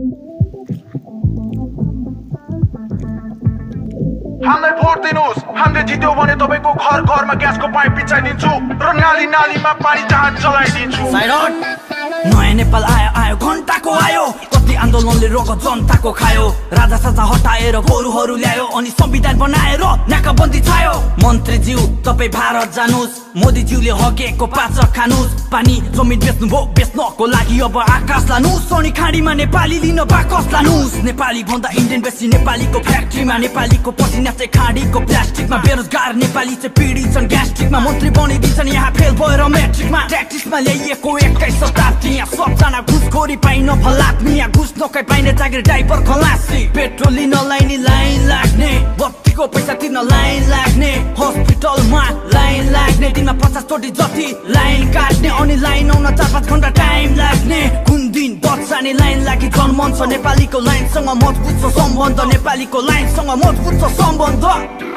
हामीलाई भोट दिनुस्, हामीले जित्यो भने तपाईको घर घरमा ग्यासको पाइप बिछाइदिन्छु र नाली नालीमा पानी जहाज चलाइदिन्छु। नयाँ नेपाल आयो आयो घण्टाको आयो, कति आन्दोलनले रगत जनताको खायो, राजा साजा हटाएर गोरुहरू ल्यायो अनि संविधान बनाएर नाकाबन्दी छायो। मन्त्रीज्यू तपाई भारत जानुस्, मोदीज्यूले हगेको पाचक खानुस्, पानी जमिन बेच्नु भो बेच्नको लागि अब आकाश लानुस्, अनि खाडीमा नेपाली लिन बाकस लानुस्। नेपाली भन्दा इन्डियन बेसी नेपालीको फ्याक्ट्रीमा, नेपालीको पसिना चाहिँ खाडीको प्लास्टिकमा, बेरोजगार नेपाली चाहिँ पीडित छन् ग्यास्ट्रिकमा, मन्त्री बनिदिन्छन् यहाँ फेल भएर म्याट्रिकमा। ट्याक्टिसमा ल्याइएको 21 शताब्दी, यहाँ सबजना घुसखोरी पाइन फलात्मी, यहाँ घुस नखाइ पाइने जागिर ड्राइभर खलासी, पेट्रोल लिन लाइन लाग्ने, बत्तीको पैसा तिर्न लाइन लाग्ने, हस्पिटलमा लाइन लाग्ने, दिनमा 50 चोटि जति लाइन काट्ने, अनि लाइन आउन 4-5 घण्टा टाइम लाग्ने। कुन दिन बच्चाने लाइन लागि जन्मन छ, नेपालीको लाइनसँग मजबुत छ सम्बन्ध, नेपालीको लाइनसँग मजबुत छ सम्बन्ध।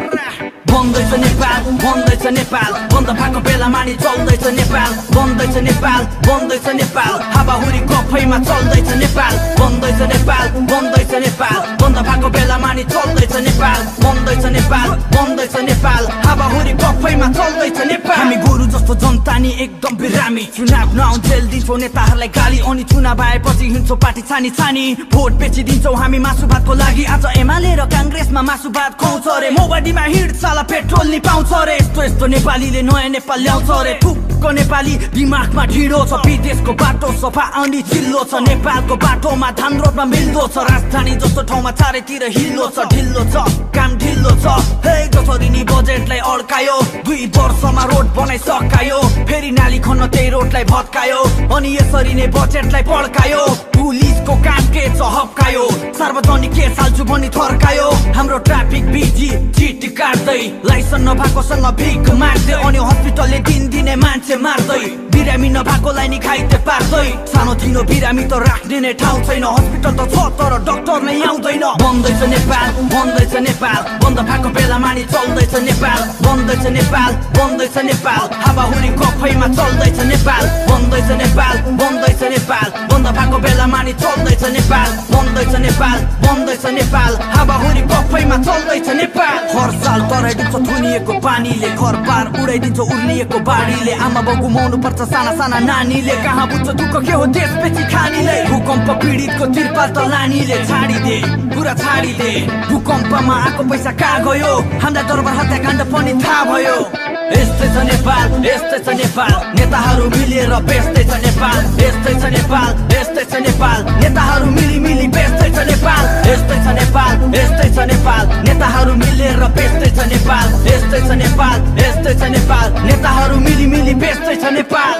बन्दैछ नेपाल बन्दैछ नेपाल, बन्द भएको बेला मानि चल्दैछ नेपाल, बन्दैछ नेपाल बन्दैछ नेपाल, हावाहुरी गफैमा चल्दैछ नेपाल, बन्दैछ नेपाल बन्दैछ नेपाल, बन्द भएको बेला मानि चल्दैछ नेपाल, बन्दैछ नेपाल बन्दैछ नेपाल, हावाहुरी गफैमा चल्दैछ नेपाल। हामी गोरु जस्तो जनता नि एकदम बिरामी, चुनाव नआउन जेल दिन्छौ नेताहरूलाई गाली, अनि चुनाव आएपछि हिँड्छौ पार्टी छानी छानी, भोट बेचिदिन्छौ हामी मासु भातको लागि। आज एमाले र काङ्ग्रेसमा मासु भात खुवाउँछ रे, मोबाडीमा हिँड्छ पेट्रोल नि पाउँछ रे, यस्तो यस्तो नेपालीले नयाँ नेपाल ल्याउँछ रे। थुक्को नेपाली दिमागमा ढिँडो छ, विदेशको बाटो सफा अनि चिल्लो छ, नेपालको बाटोमा धान रोडमा मिल्दो छ, राजधानी जस्तो ठाउँमा चारैतिर हिल्लो छ ढिल्लो छ काम ढिल्लो छ। हे जसरी नि बजेटलाई अड्कायो, 2 वर्षमा रोड बनाइ सकायो, फेरि नाली खन्न त्यही रोडलाई भत्कायो, अनि यसरी नै बजेटलाई पड्कायो। पुलिसको काम के छ हप्कायो, सार्वजनिक के हाल्छु भनी थर्कायो, हाम्रो ट्राफिक बिजी चिट काट्दै, लाइसेन्स नभएकोसँग भिख माग्दै, अनि हस्पिटलले दिनदिनै मान्छे मार्दै, बिरामी नभएकोलाई नि खाइते पार्दै, सानो तिनो बिरामी त राख्ने नै ठाउँ छैन, हस्पिटल त छ तर डाक्टर नै आउँदैन। बन्दैछ नेपाल बन्दैछ नेपाल, बन्द भएको बेला मानि चल्दैछ नेपाल, बन्दैछ नेपाल बन्दैछ नेपाल, हावाहुरी गफैमा चल्दैछ नेपाल, बन्दैछ नेपाल बन्दैछ नेपाल, बन्द भएको बेला मानि चल्दैछ नेपाल, बन्दैछ नेपाल बन्दैछ नेपाल, हावाहुरी गफैमा चल्दैछ नेपाल। हर साल तराइदिन्छ थुनिएको पानीले, घरबार उडाइदिन्छ उर्लिएको बाढीले, आमा बाउ गुमाउनु पर्छ साना साना नानीले, कहाँ बुझ्छ दुःख के हो देशपछि खानीले, भूकम्प पीडितको तिरपाल त लानीले छाडिदे पुरा छाडिदे, भूकम्पमा आएको पैसा कहाँ गयो, हामीलाई दरबार हत्याकाण्ड पनि थाहा भयो। यस्तै छ नेपाल यस्तै छ नेपाल, नेताहरू मिलेर बेच्दै छ नेपाल, यस्तै छ नेपाल यस्तै छ नेपाल, नेताहरू मिली मिली बेच्दै छ नेपाल, यस्तै छ नेपाल यस्तै छ नेपाल, नेताहरू मिलेर बेच्दै छ नेपाल, यस्तै छ नेपाल यस्तै छ नेपाल, नेताहरू मिली मिली बेच्दै छ नेपाल।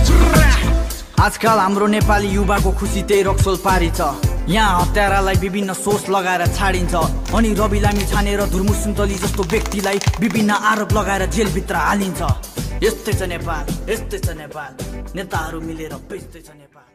आजकल हाम्रो नेपाली युवाको खुसी त्यही रक्सोल पारी छ, यहाँ हत्यारालाई विभिन्न सोच लगाएर छाडिन्छ, अनि रवि लामी छानेर धुर्मु सुन्तली जस्तो व्यक्तिलाई विभिन्न आरोप लगाएर जेलभित्र हालिन्छ। यस्तै छ नेपाल यस्तै छ नेपाल, नेताहरू मिलेर बेच्दै छ नेपाल।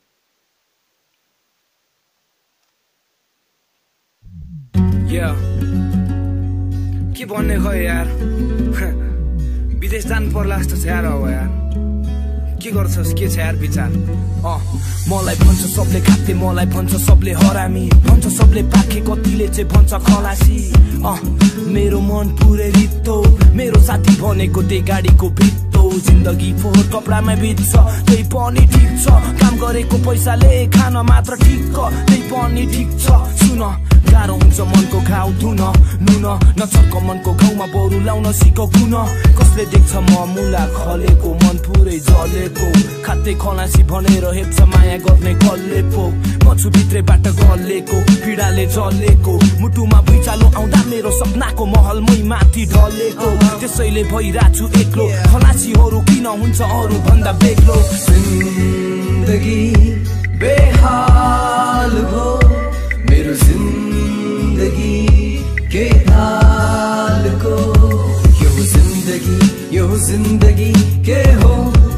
के भन्ने खै यार, विदेश जानु पर्ला जस्तो छ यार। अब यार के गर्छस् के छ यार विचार? मलाई भन्छ सबले खाते, मलाई भन्छ सबले हरामी, भन्छ सबले पाखे, कतिले चाहिँ भन्छ खलासी। मेरो मन पुरै रित्तो, मेरो साथी भनेको त्यही गाडीको भित्तो, जिन्दगी फोहोर कपडामा बित्छ त्यही पनि ठिक छ, काम गरेको पैसाले खान मात्र ठिक, त्यही पनि ठिक छ। सुन गाह्रो हुन्छ मनको घाउ धुन, नुन नछर्क मनको घाउमा बरु लाउन सिक गुन, कसले देख्छ म मुला खलेको, मन पुरै जलेको, खाते खलासी भनेर हेप्छ माया गर्ने कसले पो, म छु भित्रैबाट गलेको, पीडाले जलेको, मुटुमा भुइँचालो आउँदा मेरो सपनाको महल मै माथि ढलेको, त्यसैले भइराछु एक्लो, खलासीहरू किन हुन्छ अरू भन्दा बेग्लो। जिन्दगी बेहाल हो मेरो जिन्दगी के हाल को, यो जिन्दगी के हो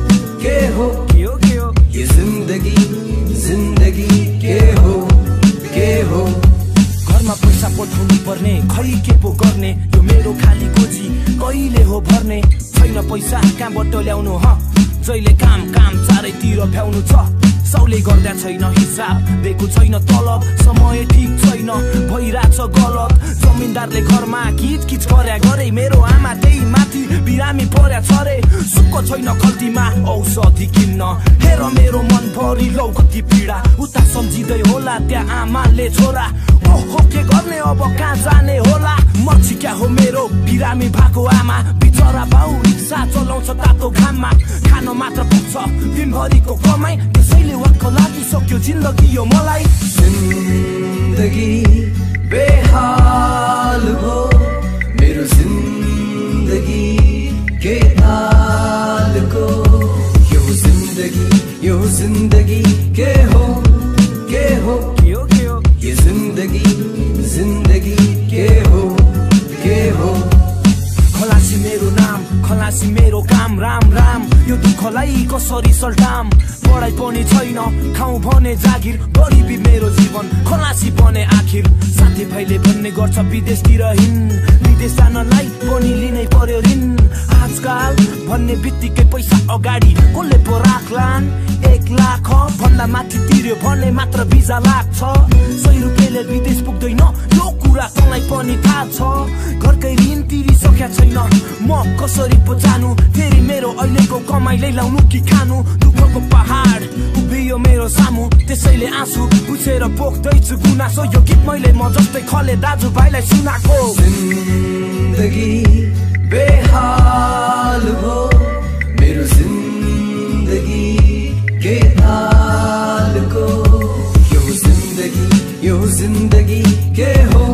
ये जिन्दगी के हो। घरमा पैसा पठाउनु पर्ने, खै के पो गर्ने, यो मेरो खाली गोजी कहिले हो भर्ने, छैन पैसा कहाँबाट ल्याउनु, जहिले काम चारैतिर भ्याउनु छ, सबले गर्दा छैन हिसाब दिएको छैन तलब समय ठीक छैन भइराछ गलत जमिनदारले घरमा किचकिच गर्या गरे मेरो आमा त्यही माथि बिरामी पर्या छ रे सुक्को छैन खल्तीमा औषधि किन्न हेर मेरो मन भरि लौ कति पीडा उता सम्झिँदै होला त्यहाँ आमाले छोरा ओहो के गर्ने अब कहाँ जाने होला मर्छी क्या हो मेरो बिरामी भएको आमा बिचरा बाउ रिक्सा चलाउँछ तातो घाममा खान मात्र पुग्छ दिनभरिको कमाई त्यसैले वाक्क लागिसक्यो जिन्दगी यो मलाई जिन्दगी बेहाल हो मेरो जिन्दगी के हाल को यो जिन्दगी के हो ये जिन्दगी के हो खलासी मेरो नाम खलासी मेरो काम राम राम यो दुःखलाई कसरी सल्टाम पढाइ पनि छैन खाउँ भने जागिर गरिबी मेरो जीवन खलासी बने आखिर साथी भाइले भन्ने गर्छ विदेशतिर हिँड विदेश जानलाई पनि लिनै पर्यो ऋण आजकाल भन्ने बित्तिकै पैसा अगाडि कसले पो राख्लान् 1 लाख भन्दा माथि तिर्यो भने मात्र भिजा लाग्छ 100 रुपियाँले विदेश पुग्दैन यो कुरा तँलाई पनि थाहा छ घरकै ऋण तिरिसक्या छैन म कसरी पो जानु फेरि मेरो अहिलेको कमाइले लाउनु कि खानु दुःखको पहाड उभियो मेरो सामु त्यसैले आँसु बुझेर पोख्दैछु गुनासो यो गीत मैले म जस्तै खले दाजुभाइलाई सुनाको जिन्दगी बेहाल हो मेरो जिन्दगी के हाल को यो जिन्दगी के हो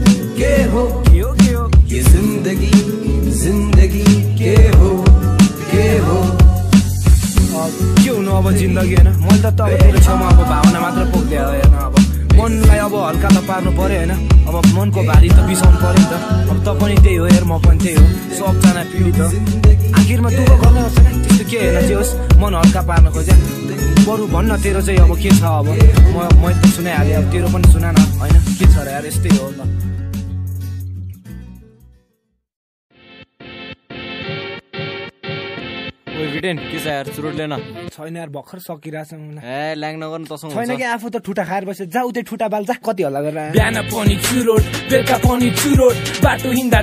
ये जिन्दगी के हो के हुनु अब जिन्दगी होइन मैले त अब तेरो छेउमा अब भावना मात्र पोख्दै होइन अब मनलाई अब हल्का त पार्नु पर्यो होइन अब मनको भारी त बिसाउनु पर्यो नि त अब त पनि त्यही हो हेर म पनि त्यही हो सबजना पीडित हो आखिरमा दुःख गर्ने हुन्छ क्या त्यस्तो के होइन जे होस् मन हल्का पार्न खोज्या बरु भन्न तेरो चाहिँ अब के छ अब मैले त सुनाइहालेँ अब तेरो पनि सुना न होइन के छ र यार यस्तै हो ल के छ यार चुरोट लेन छैन यार भर्खर सकिरहेछ ए ल्याङ नगर्नु तसँग छैन कि आफू त ठुटा खाएर बस्यो जा उतै ठुटा बाल जा कति हल्ला गरेर बिहान पनि चुरोट बेलुका पनि चुरोट बाटो हिँड्दा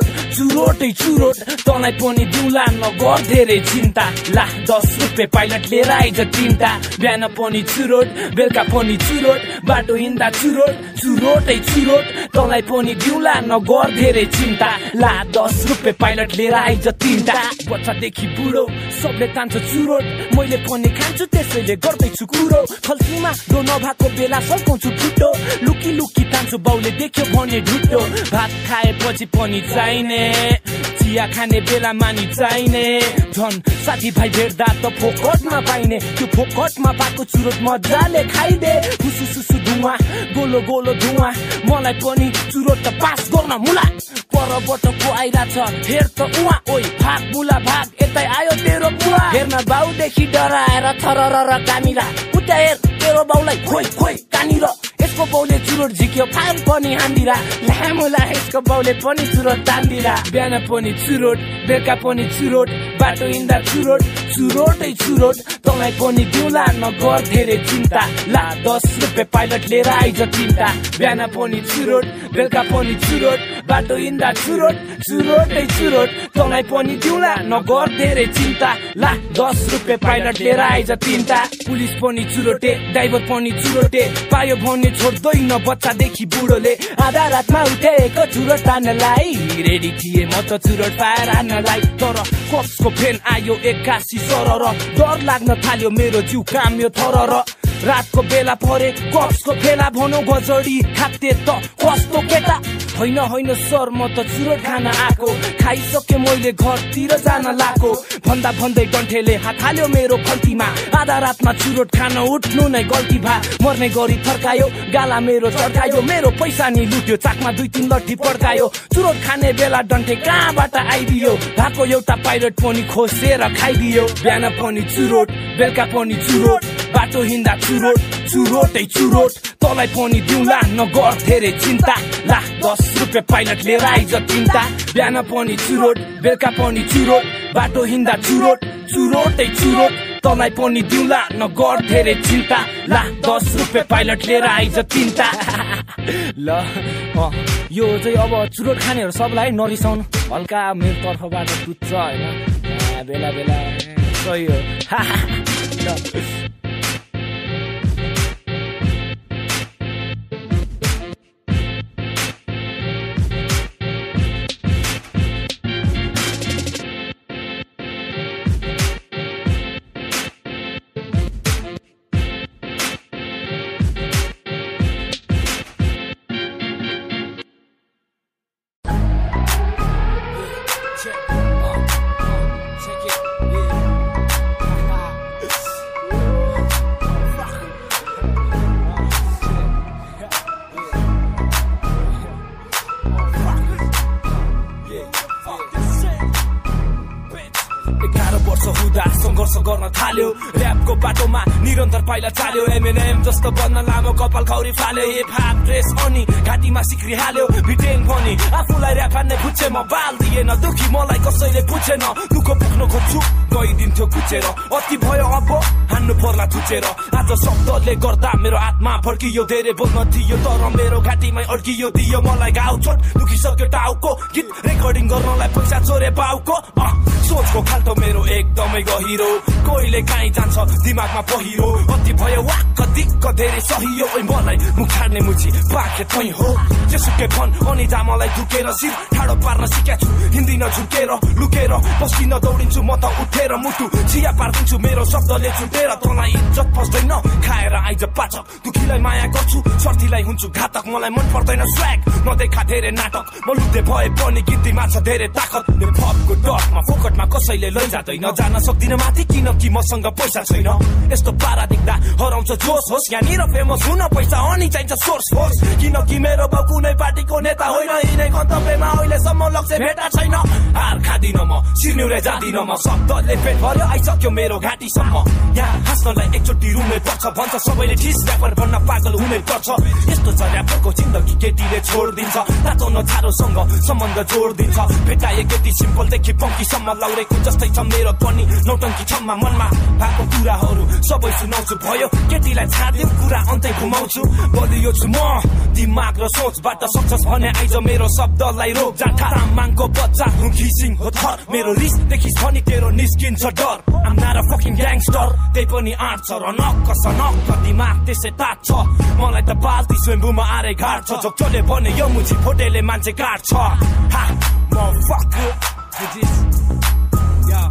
चुरोटै चुरोट तँलाई पनि दिउँला नगर धेरै चिन्ता ला 10 रुपियाँ पाइलट लिएर आइज तिनटा बिहान पनि चुरोट बेलुका पनि चुरोट बाटो हिँड्दा चुरोटै चुरोट तँलाई पनि दिउँला नगर धेरै चिन्ता ला 10 रुपियाँ पाइलट लिएर आइज तिनटा बच्चादेखि बुढो सबले तान्छ चुरोट मैले पनि खान्छु त्यसैले गर्दैछु कुरो खल्तीमा दो नभएको बेला सल्काउँछु फुटो लुकी तान्छु बाउले देख्यो भने ढुट्टो भात खाएपछि पनि चाहिने चिया खाने बेला मानि चाहिने झन् साथीभाइ भेट्दा त फोकटमा पाइने त्यो फोकटमा पाएको चुरोट मजाले खाइदे फुसुसुसु धुवा गोलो धुवा मलाई पनि चुरोट त पास गर्न मुला परबाट को आइरहेछ हेर त उहाँ ओइ भाग मुला भाग यतै आयो तेरो बुवा हेर्न बाउदेखि डराएर थरर कामिरा उता हेर तेरो बाउलाई खोइ कानिर यसको बाउले चुरोट झिक्यो फान पनि हान्दिरा लामुला यसको बाउले पनि चुरोट तान्दिरा बिहान पनि चुरोट बेलुका पनि चुरोट बाटो हिँड्दा चुरोटै चुरोट तँलाई पनि दिउँला नगर धेरै चिन्ता ला 10 रुपियाँ पाइलट लिएर आइज तिनटा बिहान पनि चुरोट बेलुका पनि चुरोट बाटो हिँड्दा चुरोटै चुरोट तँलाई पनि दिउँला नगर धेरै चिन्ता ला 10 रुपियाँ पाइलट लिएर आइज तिनटा पुलिस पनि चुरोटे ड्राइभर पनि चुरोटे पायो भने छोड्दैन बच्चादेखि बुढोले आधा रातमा उठेको चुरोट तान्नलाई रेडी थिए म त चुरोट पाएर हान्नलाई तर कप्सको फेन आयो 81 सरर डर लाग्न थाल्यो मेरो जिउ काम्यो थरर रातको बेला परे कप्सको फेला भनौ गजडी खाते त कस्तो केटा होइन सर म त चुरोट खान आएको खाइसके मैले घरतिर जान लाको भन्दै डन्ठेले हात हाल्यो मेरो खल्तीमा आधा रातमा चुरोट खान उठ्नु नै गल्ती भा मर्ने गरी थर्कायो गाला मेरो चर्कायो मेरो पैसा नि लुट्यो चाकमा 2-3 लट्ठी पड्कायो चुरोट खाने बेला डन्ठे कहाँबाट आइदियो भएको एउटा पाइलट पनि खोसेर खाइदियो बिहान पनि चुरोट बेलुका पनि चुरोट बाटो हिँड्दा चुरोटै चुरोट तँलाई पनि दिउँला नगर धेरै चिन्ता ला 10 रुपियाँ पाइलट लिएर आइज तिनटा बिहान पनि चुरोट बेलुका पनि चुरोट बाटो हिँड्दा चुरोटै चुरोट तँलाई पनि दिउला नगर धेरै चिन्ता ला 10 रुपैयाँ पाइलट लिएर आइज तिनटा ल यो चाहिँ अब चुरोट खानेहरू सबलाई नरिसाउनु हल्का मेरो तर्फबाट टुच्छ होइन बेला बेला सही हो संघर्ष गर्न थाल्यो र्यापको बाटोमा निरन्तर पाइला चाल्यो एमएनएम जस्तो बन्न लामो कपाल खौरी फाल्यो हिप हप ड्रेस अनि घाँटीमा सिक्री हाल्यो भिटेन पनि आफूलाई र्याप हान्ने पुछे म बाल दिएन दुखी मलाई कसैले पुछेन दुःख पुग्न खोज्छु गइदिन्थ्यो कुचेर अति भयो अब हान्नु पर्ला थुचेर आज शब्दले गर्दा मेरो आत्मा फर्कियो धेरै बोल्न थियो तर मेरो घाँटीमै अड्कियो दियो मलाई घाउ चोट दुखिसक्यो टाउको गीत रेकर्डिङ गर्नलाई पैसा चोरे बाउको सोचको खाल्टो मेरो एकदमै गहिरो कोहीले काहीँ जान्छ दिमागमा पहिरो अति भयो वाक्क दिक्क धेरै सही हो मलाई मुख छाड्ने मुची पाखे तै हो जेसुकै भन अनि जा मलाई दुखेर शिर ठाडो पार्न सिकेछु हिँड्दिन झुकेर लुकेर पस्किन दौडिन्छु म त उठेर मुटु चिया पार्दिन्छु मेरो शब्दले छुटेर तँलाई इज्जत पस्दैन खाएर आइज पाचक दुखीलाई माया गर्छु स्वार्थीलाई हुन्छु घातक मलाई मन पर्दैन स्वैग नदेखा धेरै नाटक म लुते भए पनि गीतमा छ धेरै ताकत मेरो फपको डटमा फोकटमा कसैले लैजाँदैन जान सक्दिन माथि किनकि मसँग पैसा छैन यस्तो पारा देख्दा हराउँछ जोस होस् यहाँनिर फेमस हुन पैसा अनि चाहिन्छ सोर्स फोर्स किनकि मेरो बाउ कुनै पार्टीको नेता होइन यिनै गन्तव्यमा अहिलेसम्म लक्ष्य भेटा छैन हार खादिन म सिर्निउरे जाँदिन म शब्दले पेट भर्यो आइसक्यो मेरो घाँटीसम्म यहाँ हाँस्नलाई एकचोटि रुनै पर्छ भन्छ सबैले ठिस ऱ्यापर भन्न पागल हुनै पर्छ यस्तो छ ऱ्यापरको जिन्दगी केटीले छोडिदिन्छ तातो नछारोसँग सम्बन्ध जोडिदिन्छ भेटाए केटी सिम्पलदेखि पङ्कीसम्म लाउरेको जस्तै छ मेरो पनि नौटङ्की छम्मा मनमा भएको कुराहरू सबै सुनाउँछु भयो केटीलाई छाड्यो कुरा अन्तै घुमाउँछु बलियो छु म दिमाग र सोचबाट सक्सेस भने आइज मेरो शब्दलाई रोक जाठा तामाङको बच्चा हुँ घिसिङ हो थर मेरो रिस देखिस भने तेरो निस्किन्छ डर I'm not a fucking gangster त्यही पनि आँट छ र नक्क सनक्क दिमाग त्यसै तात छ मलाई त बाल्टी स्वयम्भूमा आरे घाट छ जोक्चोले भने यो मुछी फोटेले मान्छे काट्छ हा motherfucker yeah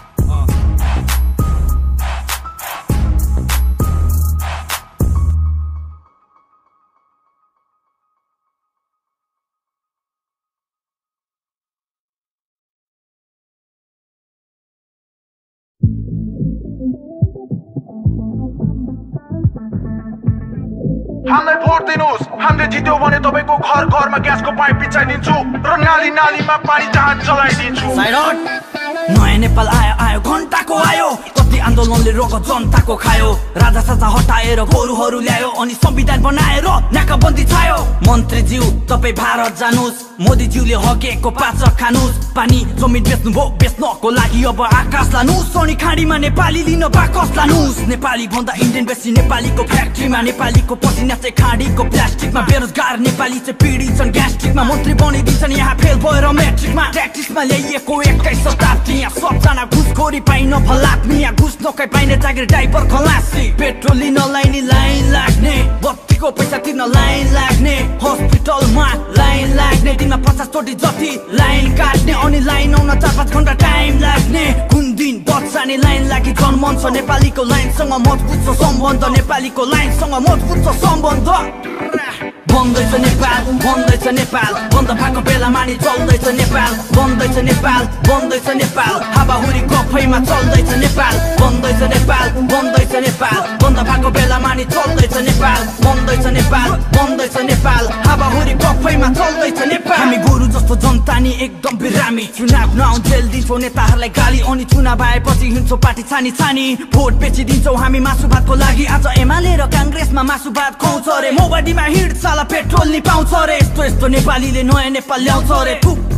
हामीलाई भोट दिनुहोस् हामीले जित्यो भने तपाईको घर घरमा ग्यासको पाइप बिछाइदिन्छु र नाली नालीमा पानी जहाज चलाइदिन्छु नयाँ नेपाल आयो आयो घण्टाको आयो कति आन्दोलनले रोग जनताको खायो राजा साजा हटाएर गोरुहरू ल्यायो अनि संविधान बनाएर नाकाबन्दी छायो मन्त्रीज्यू तपाईँ भारत जानुस् मोदीज्यूले हकेको पाचक खानुस् पानी जमिन बेच्नुभयो बेच्नको लागि अब आकाश लानुस् अनि खाडीमा नेपाली लिन बाकस लानुस् नेपाली भन्दा इन्डियन बेसी नेपालीको फ्याक्ट्रीमा नेपालीको पसिना चाहिँ खाडीको प्लास्टिकमा बेरोजगार नेपाली चाहिँ पीडित छन् ग्यास्ट्रिकमा मन्त्री बनिदिन्छन् यहाँ फेल भएर म्याट्रिकमा ट्याक्टिसमा ल्याइएको 21 शताब्दी यहाँ सबजना घुसखोरी पाइन फलात्मी यहाँ घुस नखाइ पाइने जागिर डाइपर खलासी पेट्रोल लिन लाइन लाग्ने बत्तीको पैसा तिर्न लाइन लाग्ने हस्पिटलमा लाइन लाग्ने दिनमा 50 चोटि जति लाइन काट्ने अनि लाइन आउन 4-5 घण्टा टाइम लाग्ने कुन दिन बच्चाने लाइन लागि जन्मन्छ नेपालीको लाइनसँग मजबुत छ सम्बन्ध नेपालीको लाइनसँग मजबुत छ सम्बन्ध बन्दैछ नेपाल बन्दैछ नेपाल बन्द भएको बेलामा नि चल्दैछ नेपाल बन्दैछ नेपाल बन्दैछ नेपाल हावाहुरी कफैमा चल्दैछ नेपाल बन्दैछ नेपाल बन्दैछ नेपाल बन्द भएको बेलामा नि चल्दैछ नेपाल बन्दैछ नेपाल बन्दैछ नेपाल हावाहुरी कफैमा चल्दैछ नेपाल हामी गुरु जस्तो जनता नि एकदम बिरामी चुनाव नआउन्जेल दिन्छौ नेताहरूलाई गाली अनि चुनाव आएपछि हिँड्छौ पार्टी छानी छानी भोट बेचिदिन्छौ हामी मासु भातको लागि आज एमाले र काङ्ग्रेसमा मासु भात खुवाउँछ रे मोबाडीमा हिँड्छ पेट्रोल नि पाउँछ रे यस्तो नेपालीले नयाँ नेपाल ल्याउँछ रे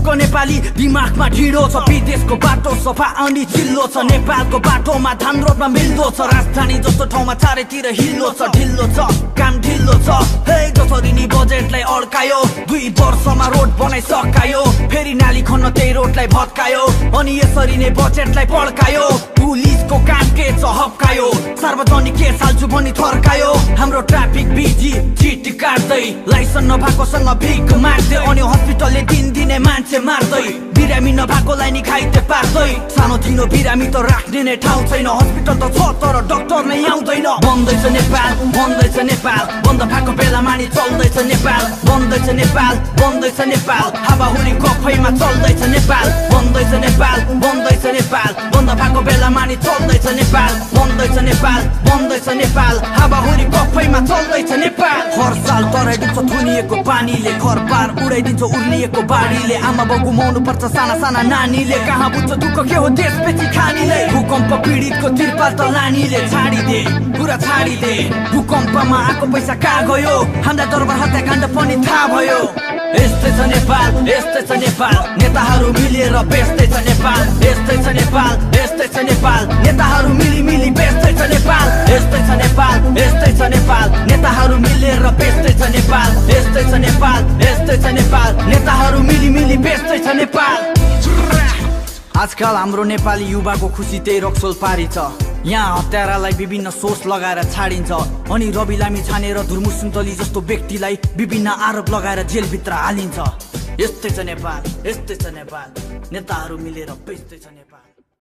थुक्क नेपाली दिमागमा ढिँडो छ विदेशको बाटो सफा अनि चिल्लो छ नेपालको बाटोमा धान रोप्न मिल्दो छ राजधानी जस्तो ठाउँमा चारैतिर हिल्लो छ ढिल्लो छ काम ढिल्लो छ हे जसरी नि बजेटलाई अड्कायो 2 वर्षमा रोड बनाइ सकायो फेरि नाली खन्न त्यही रोडलाई भत्कायो अनि यसरी नै बजेटलाई पड्कायो पुलिसको काम के छ हप्कायो सार्वजनिक केस हाल्छु भनी थर्कायो हाम्रो ट्राफिक बिजी चिट काट्दै लाइसेन्स नभएकोसँग भिख माग्दै अनि हस्पिटलले दिनदिनै मान्छे मार्दै बिरामी नभएकोलाई नि खाइते पार्दै सानो तिनो बिरामी त राख्ने नै ठाउँ छैन हस्पिटल त छ तर डाक्टर नै आउँदैन बन्दैछ नेपाल बन्द भएको बेलामा नि चल्दैछ नेपाल बन्दैछ नेपाल हावाहुरी कफैमा चल्दैछ नेपाल बन्दैछ नेपाल बन्द भएको बेलामा नि चल्दैछ नेपाल बन्दैछ नेपाल हावाहुरी कफैमा चल्दैछ नेपाल हर साल तराइदिन्छ थुनिएको पानीले घरबार उडाइदिन्छ उर्लिएको बाढीले आमा बाउ गुमाउनु पर्छ साना साना नानीले कहाँ बुझ्छ दुःख के हो देशपेची खानीले भूकम्प पीडितको तिरपाल त लानीले छाडिदे कुरा छाडिदे भूकम्पमा आएको पैसा कहाँ गयो हाम्रा दरबार हत्याकाण्ड पनि थाहा भयो यस्तै छ नेपाल नेताहरू मिलेर बेच्दै छ नेपाल यस्तै छ नेपाल नेताहरू मिली बेच्दै छ नेपाल यस्तै छ नेपाल नेताहरू मिलेर बेच्दै छ नेपाल यस्तै छ नेपाल नेताहरू मिली बेच्दै छ नेपाल आजकल हाम्रो नेपाली युवाको खुसी त्यही रक्सोल पारी छ यहाँ हत्यारालाई विभिन्न सोच लगाएर छाडिन्छ अनि रवि लामी छानेर धुर्मु सुन्तली जस्तो व्यक्तिलाई विभिन्न आरोप लगाएर जेलभित्र हालिन्छ यस्तै छ नेपाल नेताहरू मिलेर बेच्दै छ नेपाल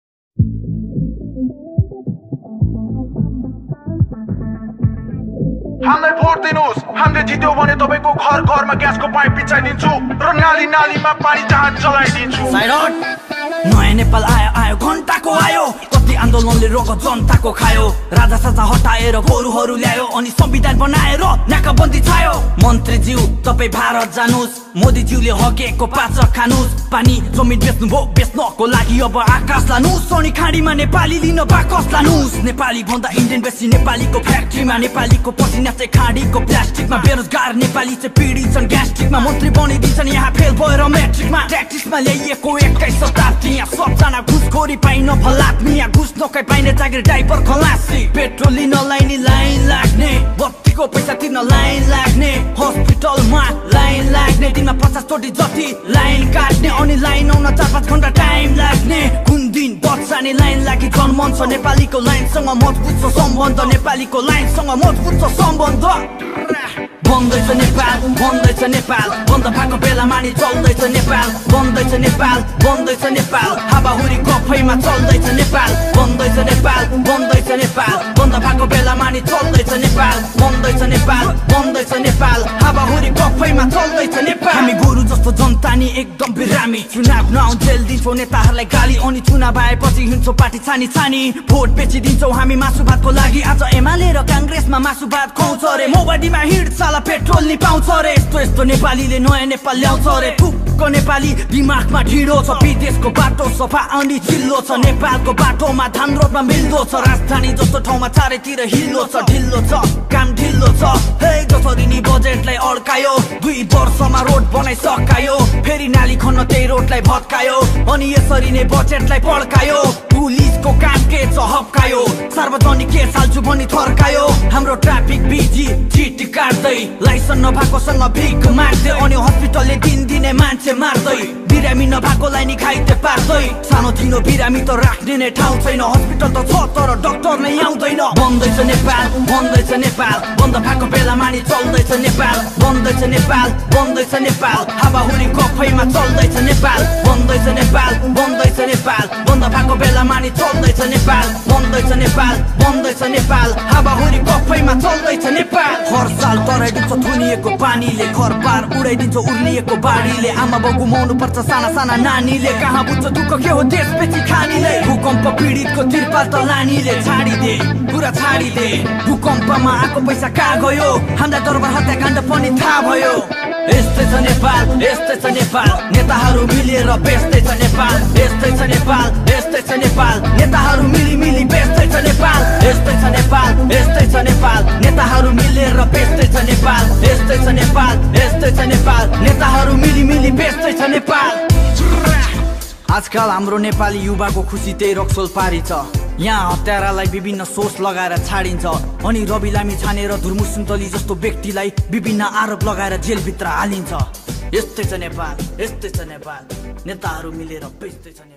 हामीलाई भोट दिनुहोस् हामीले जित्यो भने तपाईको घर घरमा ग्यासको पाइप बिछाइदिन्छु र नाली नालीमा पानी जहाज चलाइदिन्छु नयाँ नेपाल आयो घण्टाको आयो कति आन्दोलनले रोग जनताको खायो राजा साजा हटाएर गोरुहरू ल्यायो अनि संविधान बनाएर नाकाबन्दी छायो मन्त्रीज्यू तपाईँ भारत जानुस् मोदीज्यूले हकेको पाचक खानुस् पानी जमिन बेच्नुभयो बेच्नको लागि अब आकाश लानुस् अनि खाडीमा नेपाली लिन बाकस लानुस् नेपाली भन्दा इन्डियन बेसी नेपालीको फ्याक्ट्रीमा नेपालीको पसिना चाहिँ खाडीको प्लास्टिकमा बेरोजगार नेपाली चाहिँ पीडित छन् ग्यास्ट्रिकमा मन्त्री बनिदिन्छन् यहाँ फेल भएर म्याट्रिकमा ट्याक्टिसमा ल्याइएको 21 शताब्दी यहाँ सबजना घुसखोरी पाइन फलात्मी यहाँ घुस नखाइ पाइने जागिर ड्राइभर खलासी पेट्रोल लिनलाई नि लाइन लाग्ने बत्तीको पैसा तिर्न लाइन लाग्ने हस्पिटलमा लाइन लाग्ने दिनमा 50 चोटि जति लाइन काट्ने अनि लाइन आउन 4-5 घण्टा टाइम लाग्ने कुन दिन बच्चाने लाइन लागि जन्मन्छ नेपालीको लाइनसँग मजबुत छ सम्बन्ध नेपालीको लाइनसँग मजबुत छ सम्बन्ध बन्दैछ नेपाल बन्द भएको बेलामा नि चल्दैछ नेपाल बन्दैछ नेपाल हावाहुरी कफैमा चल्दैछ नेपाल बन्दैछ नेपाल बन्द भएको बेलामा नि चल्दैछ नेपाल बन्दैछ नेपाल हावाहुरी कफैमा चल्दैछ नेपाल हामी गोरु जस्तो जनता नि एकदम बिरामी चुनाव नआउन्जेल दिन्छौँ नेताहरूलाई गाली अनि चुनाव आएपछि हिँड्छौँ पार्टी छानी भोट बेचिदिन्छौँ हामी मासु भातको लागि आज एमाले र काङ्ग्रेसमा मासु भात खुवाउँछ रे मोबाइलमा हिँड्छ साला पेट्रोल नि पाउँछ रे यस्तो नेपालीले नयाँ नेपाल ल्याउँछ रे थुक्क नेपाली दिमागमा ढिँडो छ विदेशको बाटो सफा अनि चिल्लो छ नेपालको बाटोमा धान रोप्न मिल्दो छ राजधानी जस्तो ठाउँमा चारैतिर हिल्लो छ ढिल्लो छ काम ढिल्लो छ हे जसरी नि बजेटलाई अड्कायो 2 वर्षमा रोड बनाइ सकायो फेरि नाली खन्न त्यही रोडलाई भत्कायो अनि यसरी नै बजेटलाई पड्कायो पुलिसको काम के छ हप्कायो सार्वजनिक केस हाल्छु भनी थर्कायो हाम्रो ट्राफिक बिजी चिट काट्दै लाइसेन्स नभएकोसँग भिख माग्दै अनि हस्पिटलले दिनदिनै मान्छे मार्दै बिरामी नभएकोलाई नि खाइते पार्दै सानो तिनो बिरामी त राख्ने नै ठाउँ छैन हस्पिटल त छ तर डाक्टर नै आउँदैन बन्दैछ नेपाल बन्द भएको बेलामा नि चल्दैछ नेपाल बन्दैछ नेपाल हावाहुरी कफैमा चल्दैछ नेपाल बन्दैछ नेपाल बन्द भएको बेलामा नि चल्दैछ नेपाल बन्दैछ नेपाल हावाहुरी कफैमा चल्दैछ नेपाल हर साल तराइदिन्छ थुनिएको पानीले घरबार उडाइदिन्छ उर्लिएको बाढीले आमा बाउ गुमाउनु पर्छ साना साना नानीले कहाँ बुझ्छ दुःख के हो देशपेची खानीले भूकम्प पीडितको तिरपाल त लानीले छाडिदे कुरा छाडिदे भूकम्पमा आएको पैसा कहाँ गयो हाम्रा दरबार हत्याकाण्ड पनि थाहा भयो यस्तै छ नेपाल नेताहरू मिलेर बेच्दै छ नेपाल यस्तै छ नेपाल नेताहरू मिली बेच्दै छ नेपाल यस्तै छ नेपाल नेताहरू मिलेर बेच्दै छ नेपाल यस्तै छ नेपाल नेताहरू मिली बेच्दै छ नेपाल आजकल हाम्रो नेपाली युवाको खुसी त्यही रक्सोल पारी छ। यहाँ हत्यारालाई विभिन्न सोच लगाएर छाडिन्छ अनि रवि लामी छानेर धुर्मु सुन्तली जस्तो व्यक्तिलाई विभिन्न आरोप लगाएर जेलभित्र हालिन्छ। यस्तै छ नेपाल, यस्तै छ नेपाल, नेताहरू मिलेर बेच्दै छ नेपाल।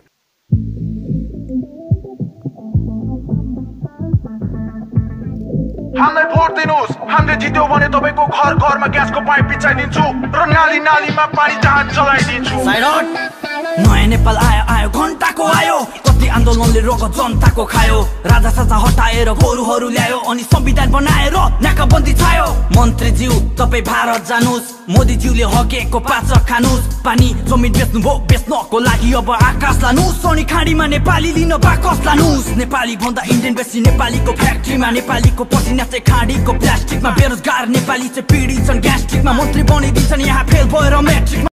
हामीलाई भोट दिनुहोस्, हामीले जित्यो भने तपाईको घर घरमा ग्यासको पाइप बिछाइदिन्छु र नाली नालीमा पानी जहाज चलाइदिन्छु। नयाँ नेपाल आयो आयो घण्टाको आयो, कति आन्दोलनले रोग जनताको खायो। राजा साजा हटाएर गोरुहरू ल्यायो अनि संविधान बनाएर नाकाबन्दी छायो। मन्त्रीज्यू तपाईँ भारत जानुहोस्, मोदीज्यूले हकेको पाचक खानुहोस्। पानी जमिन बेच्नुभयो, बेच्नको लागि अब आकाश लानुहोस् अनि खाडीमा नेपाली लिन बाकस लानुहोस्। नेपाली भन्दा इन्डियन बेसी नेपालीको फ्याक्ट्रीमा, नेपालीको पसिना चाहिँ खाडीको प्लास्टिकमा। बेरोजगार नेपाली चाहिँ पीडित छन् ग्यास्ट्रिकमा, मन्त्री बनिदिन्छन् यहाँ फेल भएर म्याट्रिकमा।